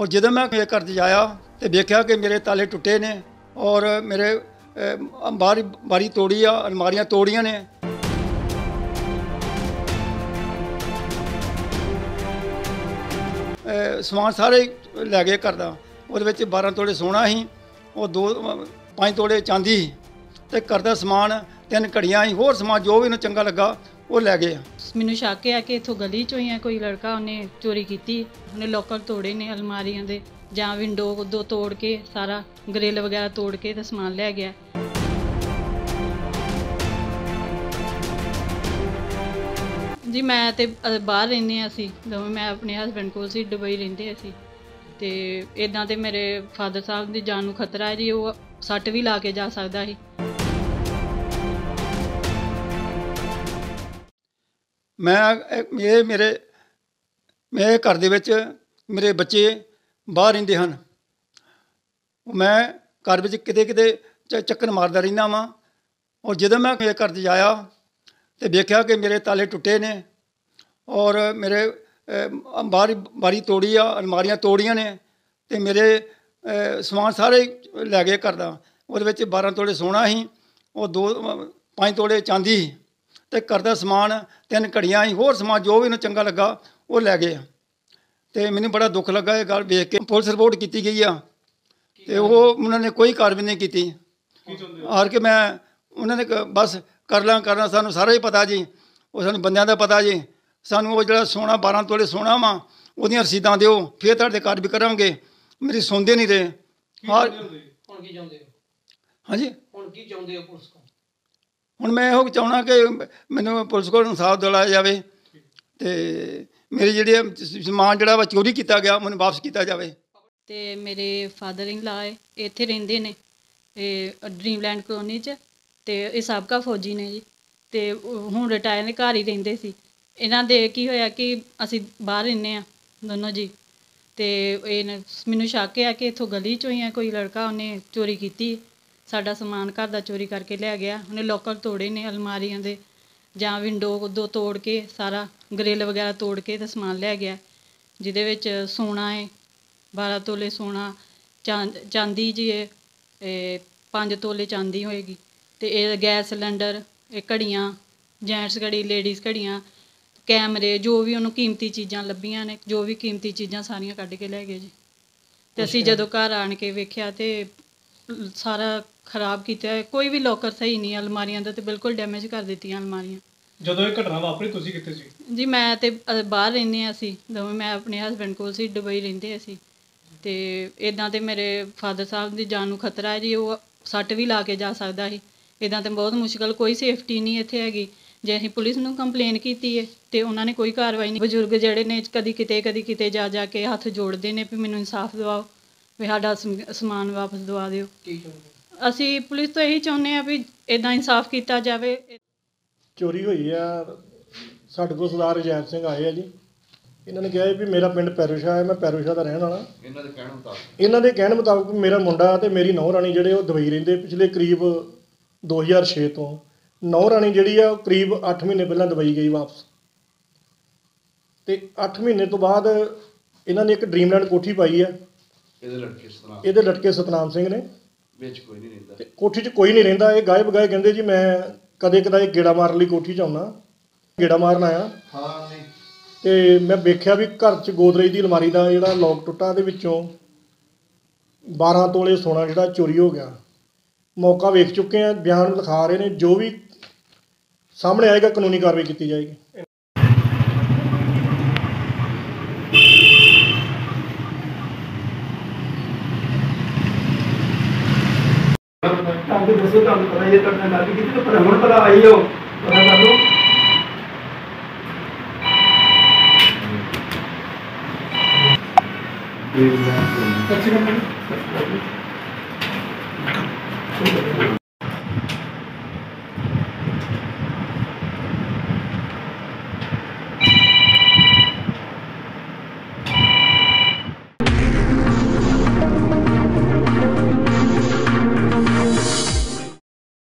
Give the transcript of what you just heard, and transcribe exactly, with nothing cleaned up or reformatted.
और ਜਦੋਂ मैं ये घर जाया तो देखा कि मेरे ताले टुटे ने और मेरे बारी बारी तोड़ी आ, अलमारियां तोड़ियां ने। समान सारे लै गए घर का। वो बारह तोड़े सोना ही और दो पाँच तोड़े चांदी ही तो घर का समान तीन घड़ियाँ ही होर समान जो भी उन्हें चंगा लगा वो लै गए। मैनू शक है कि इत्थों गली चों ही है कोई लड़का उन्हें चोरी की, उन्हें लॉकर तोड़े ने अलमारियां दे जां विंडो दो तोड़ के सारा ग्रिल वगैरह तोड़ के तो समान लै गया। जी मैं तो बाहर रहने असी दोवें, मैं अपने हसबैंड कोल सी, दुबई रहिंदे असी ते इदां ते मेरे फादर साहब दी जान नूं खतरा है जी, वो सੱਟ भी ला के जा सकदा ਸੀ। मैं ये मेरे मेरे घर दे विच मेरे बच्चे बाहर रहिंदे हन, मैं घर विच किते किते चक्कर मारदा रहिंदा वां और जदों मैं ये घर जाया तो देखा कि मेरे ताले टुटे ने और मेरे बारी बारी तोड़ी आ, अलमारियां तोड़ियां ने तो मेरे समान सारे लै गए घर का। वो बारह तोड़े सोना ही और दो पाँच तोड़े चांदी ही तो घर का समान तीन घड़ियाँ ही होर समान जो भी उन्हें चंगा लगा वो लै गए। तो मैनू बड़ा दुख लगा ये गल देख के। पुलिस रिपोर्ट की गई आ तो वो उन्होंने कोई कार्रवाई नहीं की। हार के मैं उन्होंने बस कर ला करना सानू सारा ही पता जी, वो सानू बंदियां दा पता जी, सानू वो जो सोना बारह तोले सोना वा उहदियां रसीदां दिओ फिर तुहाडे कार्रवाई करांगे। मेरी सुनते नहीं रहे। हार हाँ जी हुण मैं इहो चाहुंदा कि मैनू पुलिस को इंसाफ दिलाया जाए तो मेरी जी समान जिहड़ा वा चोरी किया गया मैनू वापस किया जाए। तो मेरे फादर इन लॉ इत्थे रहिंदे ने ड्रीमलैंड कलोनी च, तो ये साबका फौजी ने जी, तो हुण रिटायर ने घर ही रहिंदे सी। इन्हां दे की होया कि असी बाहर रहिंदे आ दोनों जी, तो मैनू शक है कि इत्थों गली चों ही है कोई लड़का उन्हें चोरी की, साडा समान घर का चोरी करके लै गया। उन्हें लॉकर तोड़े ने अलमारियां दे जां विंडो दो तोड़ के सारा ग्रिल वगैरह तोड़ के तो समान लै गया, जिहदे विच सोना है बारह तोले सोना, चांद चांदी जी है पाँच तोले चांदी होएगी, तो ये गैस सिलेंडर, घड़ियाँ जेंट्स घड़ी लेडीज़ घड़ियाँ, कैमरे जो भी उन्होंने कीमती चीज़ां लभियां ने, जो भी कीमती चीज़ां सारियां कढ़ के लै गए जी। तो असीं जदों घर आण के वेख्या तो सारा खराब किया, कोई भी लॉकर सही नहीं, अलमारियां तो बिल्कुल डैमेज कर दित्तियां अलमारियां। ਜਦੋਂ ਇਹ ਘਟਨਾ ਵਾਪਰੀ ਤੁਸੀਂ ਕਿੱਥੇ ਸੀ? जी मैं तो बाहर रहने असी दोवें, मैं अपने हसबैंड कोल सी, दुबई रहिंदे असी तो इदां तो मेरे फादर साहब दी जान नूं खतरा है जी, वो सੱਟ भी ला के जा सकदा ਸੀ। इदां तो बहुत मुश्किल, कोई सेफ्टी नहीं इत्थे हैगी। जे असीं पुलिस नूं कंप्लेन कीती है तो उन्होंने कोई कार्रवाई नहीं। बजुर्ग जिहड़े ने कदी किते कदी किते जा जा के हत्थ जोड़ते हैं भी मैनूं इंसाफ दिवाओ, भी साडा समान वापस दवा दिओ। असीं पुलिस तो यही चाहुंदे आ भी इदां इंसाफ किया जाए। चोरी हुई है साढ़े को सरदार रजैब सिंह आए है जी, इन्होंने कहा भी मेरा पिंड पैरोशाह है, मैं पैरोशाह का रहने वाला। इन्हों के कहने मुताबिक मेरा मुंडा तो मेरी नौह राणी जिहड़े दुबई रहिंदे पिछले करीब दो हज़ार छे तो नौह राणी जिहड़ी आ करीब अठ महीने पहला दुबई गई वापस, तो अठ महीने तो बाद इन्होंने एक ड्रीमलैंड कोठी पाई है। ये लड़के सतनाम सिंह ने कोठी च कोई नहीं रहिंदा, ये गाए बगाए कहते जी मैं कदे कदाए गेड़ा मारन लई कोठी च आउणा, गेड़ा मारन आया तो मैं वेख्या भी घर च गोदरेज की अलमारी का जिहड़ा लॉक टुटा, दे विचों बारह तोले सोना जिहड़ा चोरी हो गया। मौका वेख चुके हैं, बयान लिखा रहे हैं, जो भी सामने आएगा कानूनी कार्रवाई की जाएगी। दसो तुहानूं पता ही है, गल की तो पर हुण पता आई हो पता कर लो। अच्छी